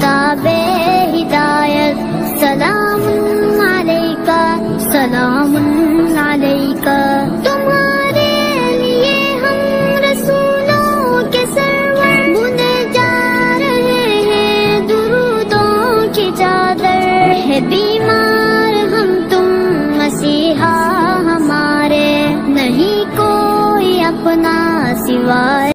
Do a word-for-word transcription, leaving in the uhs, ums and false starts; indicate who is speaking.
Speaker 1: किताबे हिदायत। सलामुन अलैका सलामुन अलैका। तुम्हारे लिए हम रसूलों के सरवर बुने जा रहे हैं दुरूदों की चादर। है बीमार हम तुम मसीहा हमारे, नहीं कोई अपना सिवाय।